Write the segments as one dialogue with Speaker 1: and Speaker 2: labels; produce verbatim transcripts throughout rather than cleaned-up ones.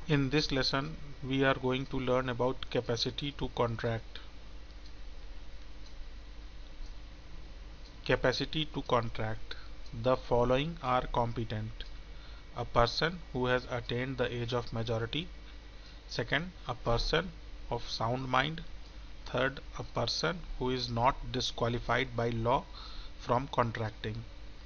Speaker 1: In this lesson, we are going to learn about capacity to contract. Capacity to contract. The following are competent: a person who has attained the age of majority. Second, a person of sound mind. Third, a person who is not disqualified by law from contracting.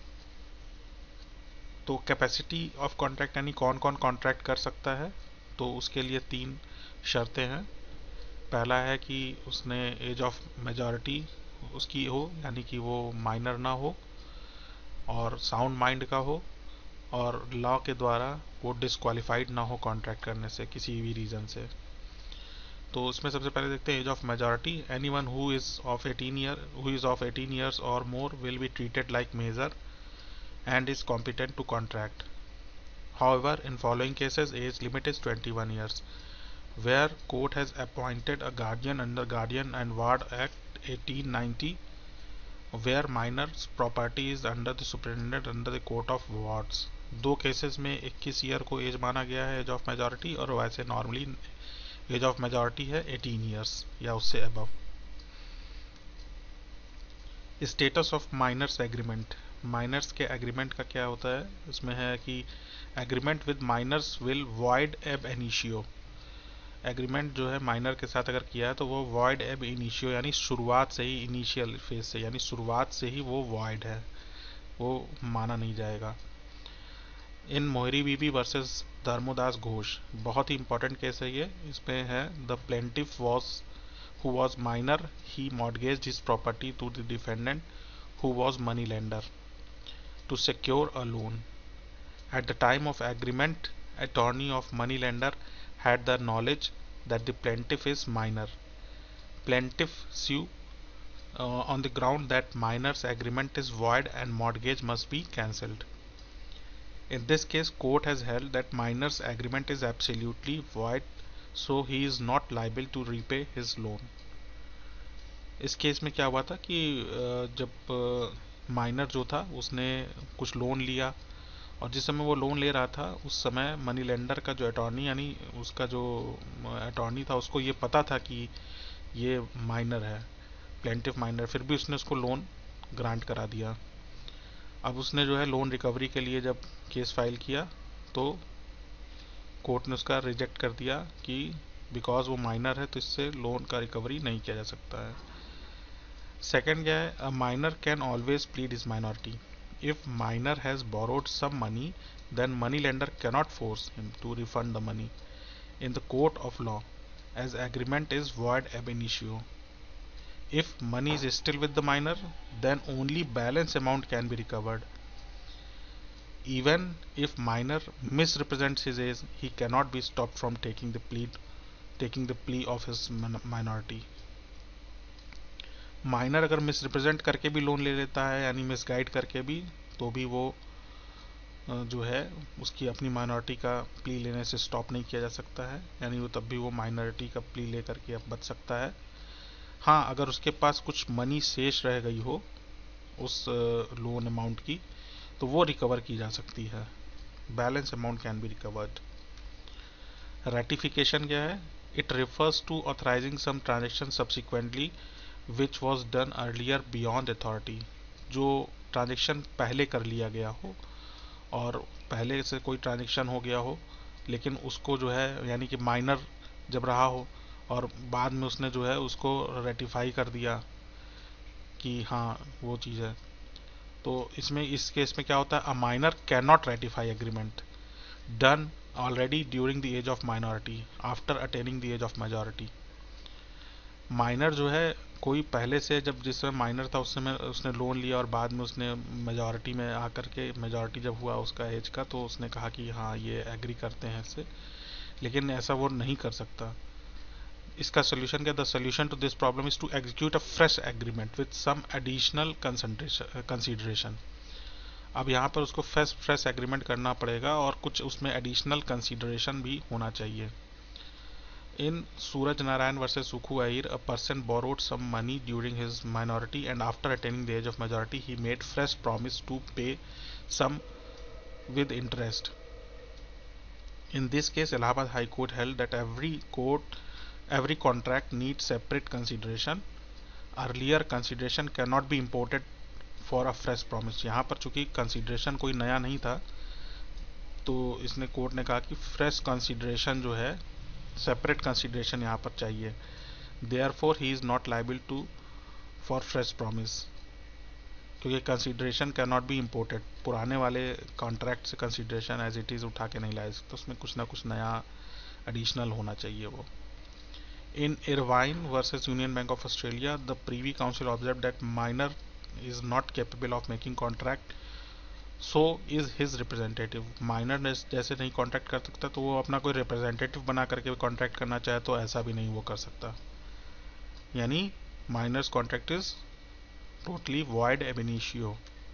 Speaker 1: तो capacity of contract यानी कौन कौन contract कर सकता है, तो उसके लिए तीन शर्तें हैं। पहला है कि उसने एज ऑफ मेजॉरिटी उसकी हो, यानी कि वो माइनर ना हो और साउंड माइंड का हो, और लॉ के द्वारा वो डिसक्वालीफाइड ना हो कॉन्ट्रैक्ट करने से किसी भी रीज़न से। तो उसमें सबसे पहले देखते हैं age of majority. Any one who is of eighteen year who is of eighteen years और more will be treated like major and is competent to contract. However, in following cases, age limit is twenty-one years. Where court has appointed a guardian under Guardian and Ward Act eighteen ninety, where minors property is under the superintendent under the court of wards. दो cases में इक्कीस year को as माना गया है as of majority, और वैसे normally age of majority है एटीन ईयर्स या उससे above. Status of minors agreement. Minors के एग्रीमेंट का क्या होता है, इसमें है कि agreement with minors will void ab initio. Agreement जो है माइनर के साथ अगर किया है तो वो वॉइड एब इनिशियो यानी शुरुआत से ही, इनिशियल फेज से यानी शुरुआत से ही वो वॉइड है, वो माना नहीं जाएगा। इन मोहरी बीबी वर्सेस धर्मोदास घोष, बहुत ही इंपॉर्टेंट केस है ये। इसमें है the plaintiff was who was minor, he mortgaged his property to the defendant who was money lender to secure a loan. At the time of agreement, attorney of money lender had the knowledge that the plaintiff is minor. Plaintiff sue uh, on the ground that minor's agreement is void and mortgage must be cancelled. In this case, court has held that minor's agreement is absolutely void, so he is not liable to repay his loan. इस case में क्या हुआ था कि जब minor जो था उसने कुछ लोन लिया, और जिस समय वो लोन ले रहा था उस समय मनी लेंडर का जो अटॉर्नी यानी उसका जो अटॉर्नी था उसको ये पता था कि ये माइनर है, प्लेंटिफ माइनर, फिर भी उसने उसको लोन ग्रांट करा दिया। अब उसने जो है लोन रिकवरी के लिए जब केस फाइल किया तो कोर्ट ने उसका रिजेक्ट कर दिया कि बिकॉज वो माइनर है तो इससे लोन का रिकवरी नहीं किया जा सकता है। सेकेंड क्या है, a minor can always plead his minority. If minor has borrowed some money then money lender cannot force him to refund the money in the court of law as agreement is void ab initio. If money is still with the minor, then only balance amount can be recovered. Even if minor misrepresents his age, he cannot be stopped from taking the plea, taking the plea of his minority. Minor अगर misrepresent करके भी loan ले लेता है यानी misguide करके भी, तो भी वो जो है उसकी अपनी माइनॉरिटी का प्ली लेने से स्टॉप नहीं किया जा सकता है, यानी वो तब भी वो माइनॉरिटी का प्ली ले करके अब बच सकता है। हाँ, अगर उसके पास कुछ मनी शेष रह गई हो उस लोन अमाउंट की तो वो रिकवर की जा सकती है, balance amount can be recovered. Ratification क्या है, it refers to authorising some transaction subsequently which was done earlier beyond authority. जो ट्रांजेक्शन पहले कर लिया गया हो और पहले से कोई ट्रांजेक्शन हो गया हो लेकिन उसको जो है यानी कि माइनर जब रहा हो और बाद में उसने जो है उसको रेटिफाई कर दिया कि हाँ वो चीज़ है, तो इसमें इस केस में क्या होता है, a minor can not ratify agreement done already during the age of minority after attaining the age of majority. Minor जो है कोई पहले से जब जिस समय माइनर था उस समय उसने लोन लिया और बाद में उसने मेजॉरिटी में आकर के मेजॉरिटी जब हुआ उसका एज का तो उसने कहा कि हाँ ये एग्री करते हैं इससे, लेकिन ऐसा वो नहीं कर सकता। इसका सोल्यूशन क्या, the solution to this problem is to execute a fresh agreement with some additional consideration. अब यहाँ पर उसको फ्रेश फ्रेश एग्रीमेंट करना पड़ेगा और कुछ उसमें एडिशनल कंसिडरेशन भी होना चाहिए। In Suraj Narayan versus Sukhu Ahir, a person borrowed some money during his minority and after attaining the age of majority he made fresh promise to pay sum with interest In this case, Allahabad High Court held that every court, every contract needs separate consideration. Earlier consideration cannot be imported for a fresh promise. यहाँ पर चूंकि consideration कोई नया नहीं था, तो इसने court ने कहा कि फ्रेश कंसिडरेशन जो है, सेपरेट कंसिडरेशन यहाँ पर चाहिए. Therefore he is not liable to for fresh promise, क्योंकि consideration can not be imported. पुराने वाले कॉन्ट्रैक्ट से कंसिडरेशन एज इट इज उठा के नहीं लाए, तो उसमें कुछ ना कुछ नया एडिशनल होना चाहिए वो. In Irvine versus Union Bank of Australia, the privy council observe that minor is not capable of making contract, so is his representative. Minor जैसे नहीं कॉन्ट्रैक्ट कर सकता, तो वो अपना कोई रिप्रेजेंटेटिव बना करके कॉन्ट्रैक्ट करना चाहे तो ऐसा भी नहीं वो कर सकता. यानी minor's contract is totally void ab initio.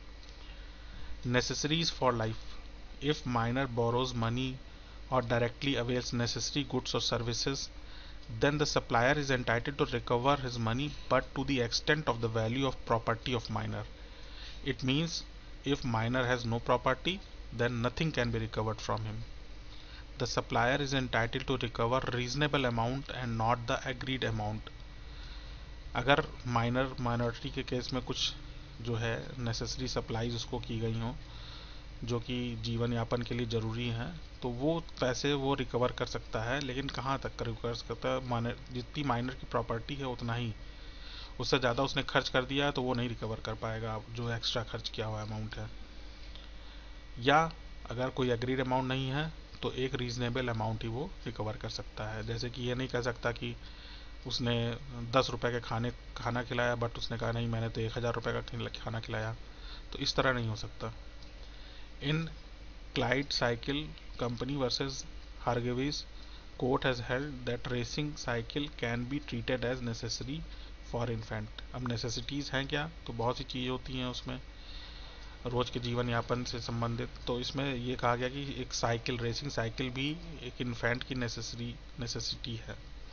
Speaker 1: Necessaries for life. If minor borrows money or directly avails necessary goods or services, then the supplier is entitled to recover his money, but to the extent of the value of property of minor. It means if minor has no property, then nothing can be recovered from him. The supplier is entitled to recover reasonable amount and not the agreed amount. अगर minor minority के case में कुछ जो है necessary supplies उसको की गई हों जो कि जीवन यापन के लिए ज़रूरी हैं, तो वो पैसे वो रिकवर कर सकता है. लेकिन कहाँ तक रिकवर कर सकता है? माइनर जितनी माइनर की प्रॉपर्टी है उतना ही, उससे ज़्यादा उसने खर्च कर दिया है तो वो नहीं रिकवर कर पाएगा जो एक्स्ट्रा खर्च किया हुआ अमाउंट है. या अगर कोई एग्रीड अमाउंट नहीं है तो एक रीजनेबल अमाउंट ही वो रिकवर कर सकता है. जैसे कि ये नहीं कह सकता कि उसने दस रुपए के खाने खाना खिलाया, बट उसने कहा नहीं मैंने तो एक हज़ार रुपये का खाना खिलाया, तो इस तरह नहीं हो सकता. In Clyde cycle company versus Hargreaves, court has held that racing cycle can be treated as necessary for infant. अब नेसेसिटीज़ हैं क्या? तो बहुत सी चीज़ें होती हैं उसमें रोज के जीवन यापन से संबंधित. तो इसमें ये कहा गया कि एक साइकिल, रेसिंग साइकिल भी एक इन्फेंट की नेसेसरी नेसेसिटी है.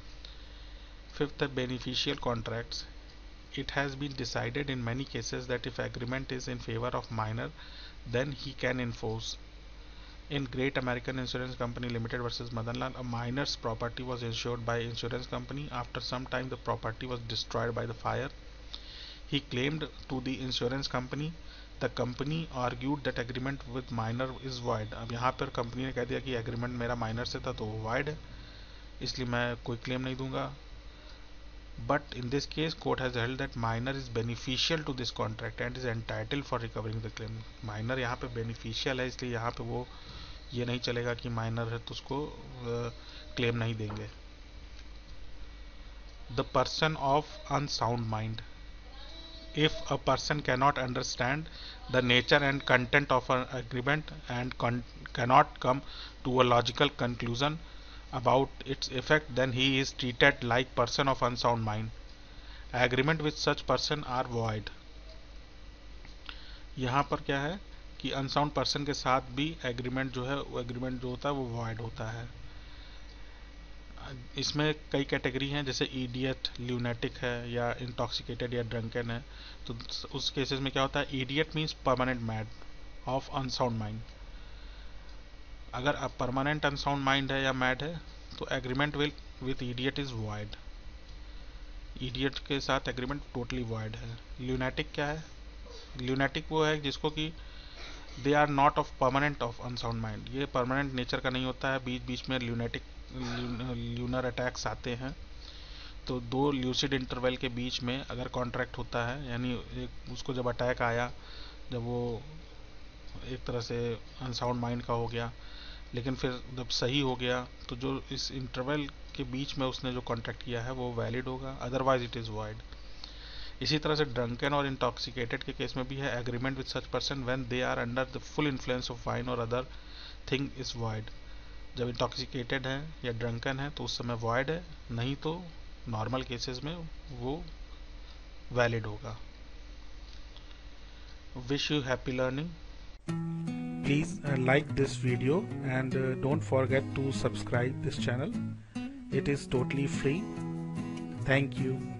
Speaker 1: Fifth, the beneficial contracts. It has been decided in many cases that if agreement is in favor of minor, then he can enforce. In Great American Insurance Company Limited versus Madanlal, a minor's property was insured by insurance company. After some time, the property was destroyed by the fire. He claimed to the insurance company. The company argued that agreement with minor is void. अब यहाँ पर company ने कह दिया कि agreement मेरा minor से था तो वो void है, इसलिए मैं कोई क्लेम नहीं दूंगा. But in this case, court has held that minor is beneficial to this contract and is entitled for recovering the claim. Minor यहाँ पे beneficial है, इसलिए यहाँ पे वो ये नहीं चलेगा कि minor है तो उसको क्लेम नहीं देंगे. The person of unsound mind. If a person cannot understand the nature and content of an agreement and cannot come to a logical conclusion about its effect, then he is treated like person of unsound mind. Agreement with such person are void. यहाँ पर क्या है कि unsound person के साथ भी agreement जो है वो एग्रीमेंट जो होता है वो void होता है. इसमें कई कैटेगरी हैं, जैसे इडियट, ल्यूनेटिक है, या इंटॉक्सिकेटेड या ड्रंकन है. तो उस केसेस में क्या होता है? Idiot means permanent mad of unsound mind. अगर अब परमानेंट अनसाउंड माइंड है या मैड है तो agreement will with idiot is void. Idiot के साथ एग्रीमेंट टोटली वॉइड है. ल्यूनेटिक क्या है? ल्यूनेटिक वो है जिसको कि they are not of permanent of unsound mind, ये परमानेंट नेचर का नहीं होता है, बीच बीच में ल्यूनेटिक ल्यूनर अटैक्स आते हैं. तो दो ल्यूसिड इंटरवल के बीच में अगर कॉन्ट्रैक्ट होता है, यानी एक उसको जब अटैक आया, जब वो एक तरह से अनसाउंड माइंड का हो गया, लेकिन फिर जब सही हो गया तो जो इस इंटरवल के बीच में उसने जो कॉन्ट्रैक्ट किया है वो वैलिड होगा, अदरवाइज इट इज़ वॉइड. इसी तरह से ड्रंकन और इंटॉक्सिकेटेड के केस में भी है, agreement with such person when they are under the full influence of wine और अदर थिंग इज वॉइड. जब इंटॉक्सिकेटेड है या ड्रंकन है तो उस समय वॉइड है, नहीं तो नॉर्मल केसेस में वो वैलिड होगा. Wish you happy learning. Please uh, like this video and uh, don't forget to subscribe this channel. It is totally free. Thank you.